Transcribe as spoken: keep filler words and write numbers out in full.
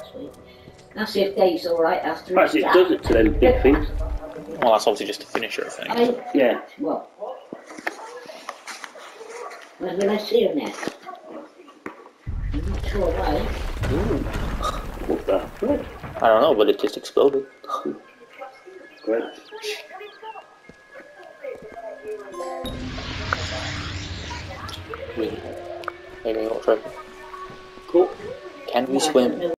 sweet. That's if Dave's alright after Perhaps it does it to them big things. Well, that's obviously just a finisher, I think. I mean, Yeah. what? When will I see her next? I'm not sure why. Ooh. What's that? Great. I don't know, but it just exploded. Great. Maybe not try. Cool. Can we No, I don't swim? know